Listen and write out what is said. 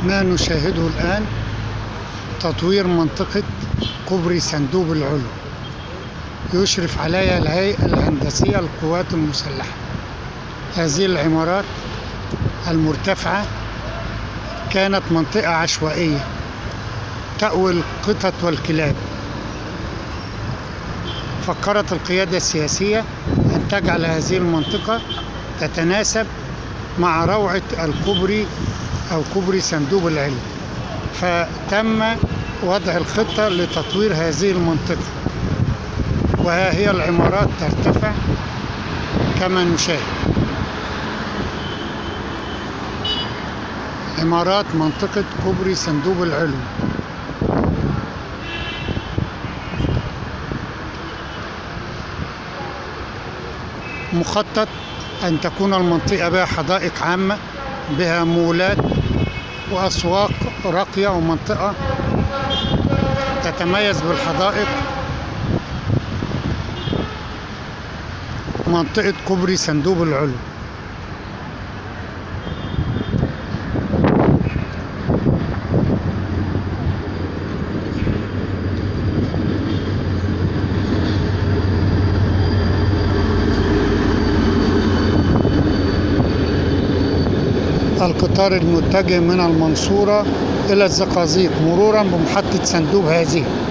ما نشاهده الآن تطوير منطقة كوبري صندوق العلو، يشرف عليها الهيئة الهندسية للقوات المسلحة. هذه العمارات المرتفعة كانت منطقة عشوائية تأوي القطط والكلاب. فكرت القيادة السياسية أن تجعل هذه المنطقة تتناسب مع روعة الكوبري أو كوبري صندوق العلو، فتم وضع الخطة لتطوير هذه المنطقة. وها هي العمارات ترتفع كما نشاهد. عمارات منطقة كوبري صندوق العلو. مخطط أن تكون المنطقة بها حدائق عامة، بها مولات وأسواق راقية، ومنطقة تتميز بالحدائق. منطقة كوبري صندوق العلو. القطار المتجه من المنصورة إلى الزقازيق مرورا بمحطة صندوق هذه.